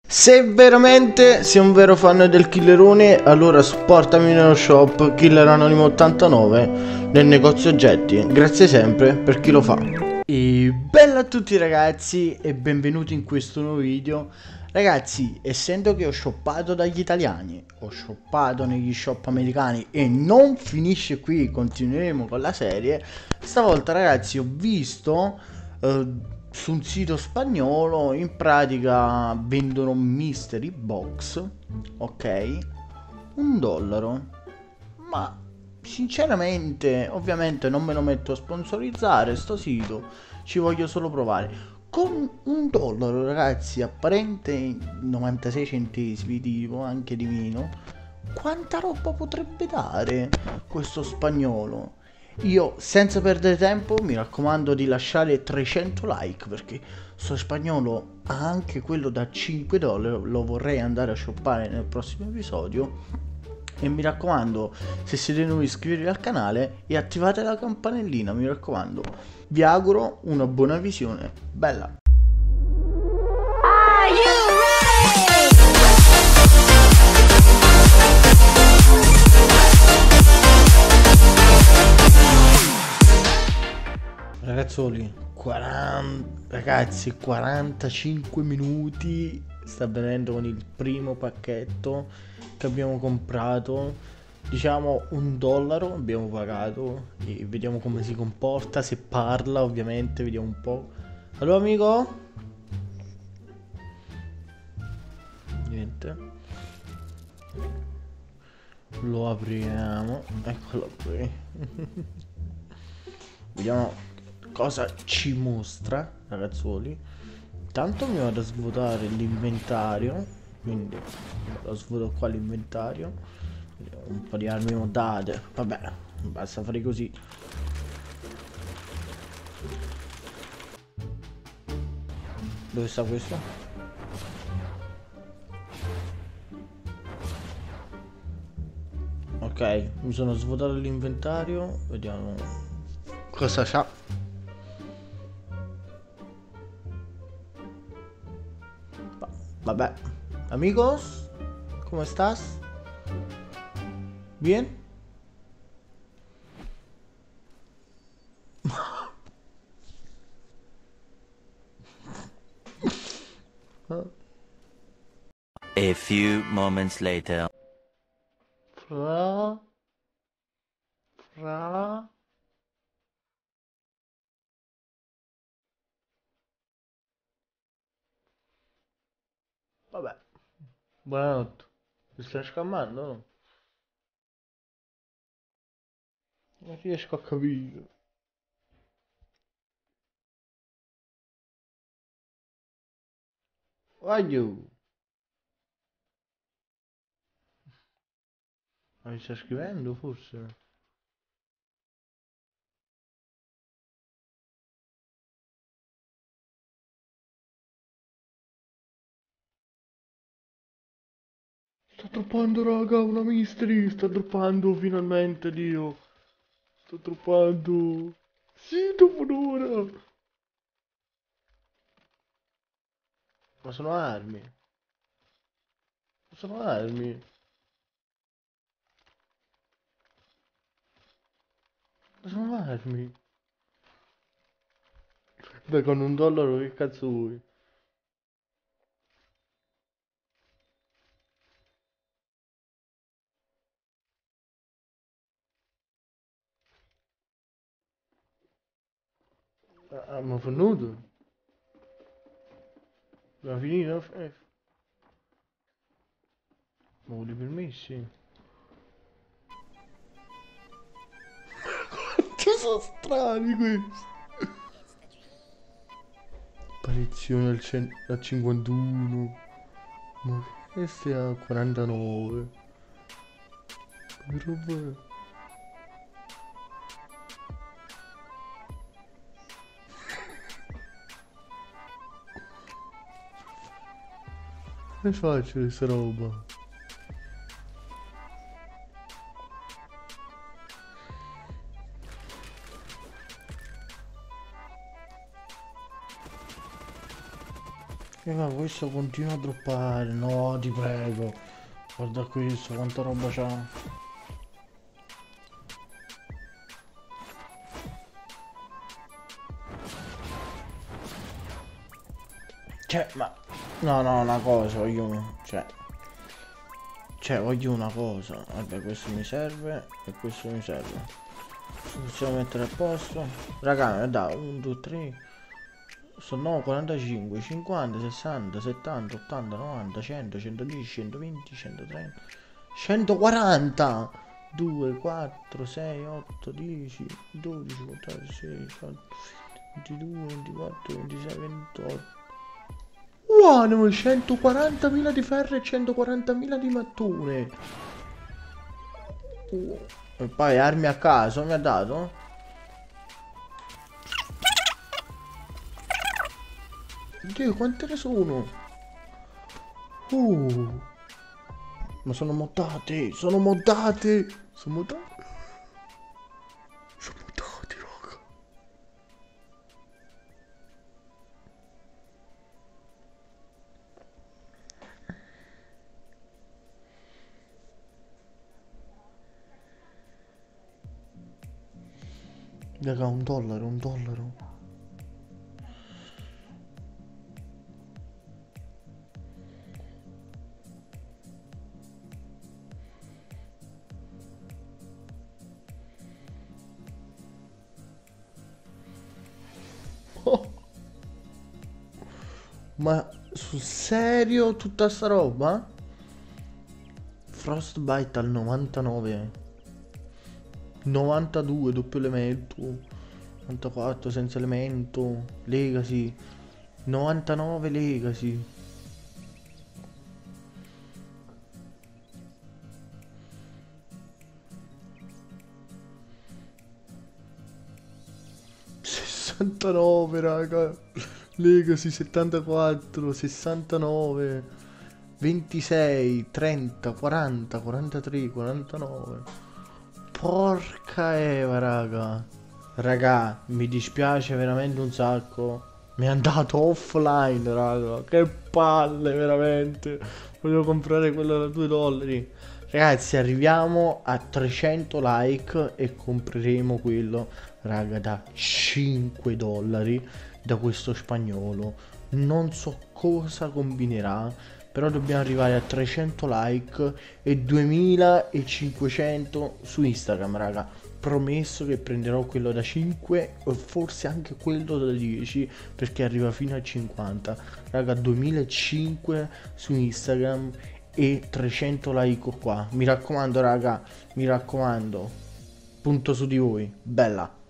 Se veramente sei un vero fan del Killerone, allora supportami nello shop Killer Anonimo 89 nel negozio oggetti. Grazie sempre per chi lo fa. E bella a tutti ragazzi e benvenuti in questo nuovo video. Ragazzi, essendo che ho shoppato dagli italiani, ho shoppato negli shop americani e non finisce qui, continueremo con la serie. Stavolta ragazzi ho visto su un sito spagnolo, in pratica vendono mystery box, ok, $1. Ma sinceramente, ovviamente non me lo metto a sponsorizzare sto sito, ci voglio solo provare. Con $1 ragazzi, apparente 96 centesimi tipo, anche di meno, quanta roba potrebbe dare questo spagnolo? Io senza perdere tempo mi raccomando di lasciare 300 like perché sto spagnolo ha anche quello da $5, lo vorrei andare a shoppare nel prossimo episodio. E mi raccomando, se siete nuovi iscrivetevi al canale e attivate la campanellina, mi raccomando. Vi auguro una buona visione. Bella! Are you ready? Ragazzoli, 45 minuti sta avvenendo con il primo pacchetto che abbiamo comprato. Diciamo $1 abbiamo pagato e vediamo come si comporta, se parla ovviamente, vediamo un po'. Allora amico? Niente. Lo apriamo, eccolo qui. Vediamo cosa ci mostra, ragazzuoli. Intanto mi vado a svuotare l'inventario, quindi lo svuoto qua l'inventario. Un po' di armi moddate, vabbè, basta fare così. Dove sta questo? Ok, mi sono svuotato l'inventario, vediamo cosa c'ha. Vabbè, amigos, ¿cómo estás? ¿Bien? A few moments later. Fra. Vabbè, buonanotte. Mi stai scammando, no? Non riesco a capire. Voglio. Ma mi stai scrivendo forse? Sta droppando raga, una mystery, sta droppando finalmente, Dio. Sta droppando. Sì, dopo un'ora. Ma sono armi. Sono armi. Ma sono armi. Beh, con $1 che cazzo vuoi? Ah, ma fornuto? Abbiamo finito? Ma vuoi i permessi? Quanti sono strani questi! Apparizione al 51. Ma che stia a 49? Che roba è? Come faccio questa roba? Ma questo continua a droppare. No, ti prego. Guarda questo, quanta roba c'ha. Cioè, ma... No, no, una cosa, voglio... Cioè, voglio una cosa. Vabbè, questo mi serve e questo mi serve. Possiamo mettere a posto. Raga, da 1, 2, 3. Sono 45, 50, 60, 70, 80, 90, 100, 110, 120, 130, 140. 2, 4, 6, 8, 10, 12, 14, 16, 18, 22, 24, 26, 28. Wow, 140.000 di ferro e 140.000 di mattone. E poi armi a caso mi ha dato? Dio, quante ne sono? Ma sono moddate, sono moddate. Sono moddate. Sono moddate, raga. Raga, $1, $1. Ma sul serio tutta sta roba? Frostbite al 99, 92 doppio elemento, 94 senza elemento, Legacy, 99 Legacy. $69 raga. Legacy 74, 69, 26, 30, 40, 43, 49. Porca Eva, raga. Raga, mi dispiace veramente un sacco. Mi è andato offline, raga. Che palle, veramente. Volevo comprare quello da $2. Ragazzi, arriviamo a 300 like e compreremo quello, raga, da $5 da questo spagnolo. Non so cosa combinerà, però dobbiamo arrivare a 300 like e 2500 su Instagram, raga. Promesso che prenderò quello da 5 o forse anche quello da 10, perché arriva fino a 50. Raga, 2005 su Instagram e 300 like qua. Mi raccomando, raga, mi raccomando. Punto su di voi. Bella.